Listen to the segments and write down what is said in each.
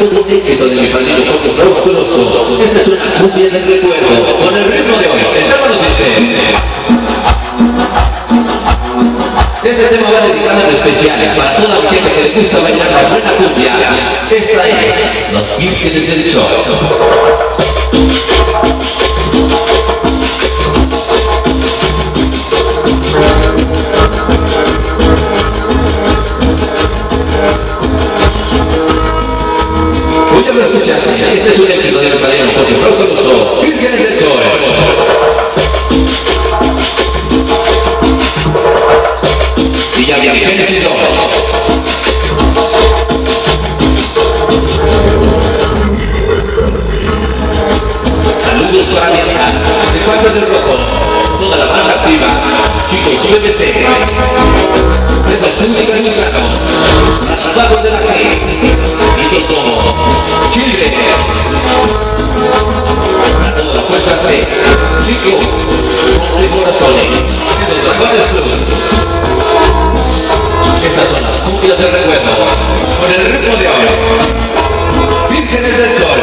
un éxito de mi padrino Jorge Roscoroso. Esta es una cumbia del recuerdo, con el ritmo de hoy. El tema nos dice... Este tema va dedicado en especial para toda la gente que le gusta bailar la buena cumbia. Esta es Los Vírgenes del Sol. Lo escuchaste, este es un éxito de los padrinos Jorge Roscoroso, Vírgenes del Sol. Y ya viene Génesis 2. Saludos para Alianza, de Cuarto del Rojo, toda la banda activa, chicos BBC, Presos Únicos Mexicanos, Trabajos de la Fe, y todo Chile, a toda la fuerza C, chicos, con corazones, esos Dragones Plus. Estas son las cumbias del recuerdo, con el ritmo de hoy, Vírgenes del Sol.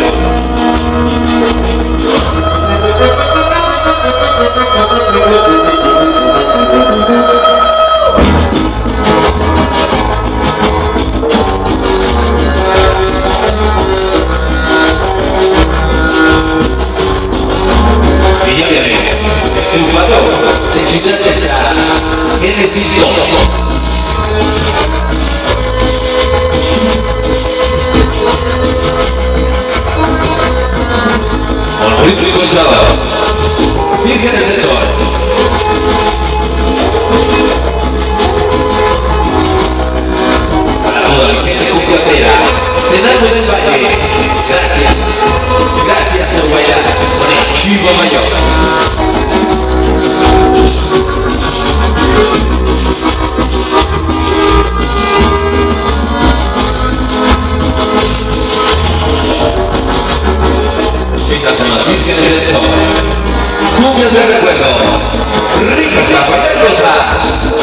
Y ya viene el jugador de Ciudad Esta, Génesis 2. Con ritmo y gozado, Vírgenes del Sol. Para toda la gente cumbiatera, Tenamos del Valle, gracias, gracias por bailar con el Chivo Mayor. Estas son las Vírgenes del Sol, cumbias de recuerdo, rica, bailosa.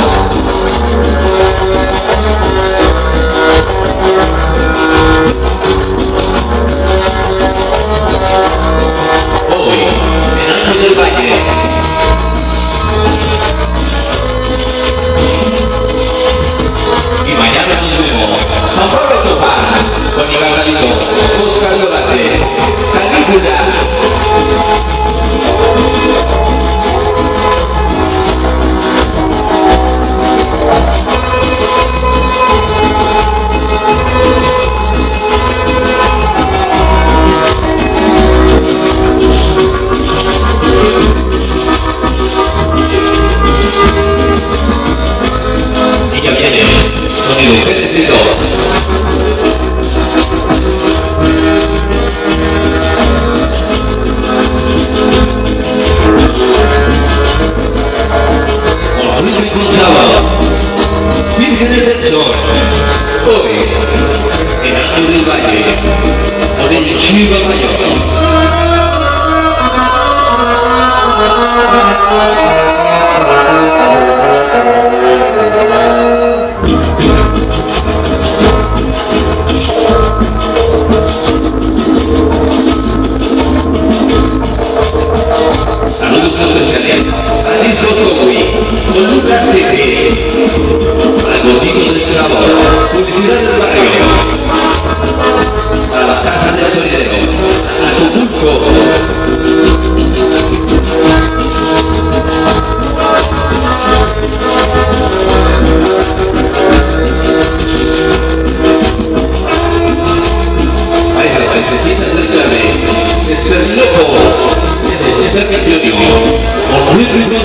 Hoy, en Ángel del Valle, y mañana nos vemos, San Pablo Topán, con Iván Galito, Oscar Dorate, Calígula. Y ya viene sonido Génesis 2. Vírgenes del Sol, hoy en Ángel del Valle, con el Chivo Mayor. Saludos especiales a Discos Cocuy, con Lucas C.T. Gordito del Sabor, Publicidad del Barrio, para la Casa del Sonidero, Acapulco. Ay, las princesitas del Clave, Esperloco, ese es el campeón, con muy rico.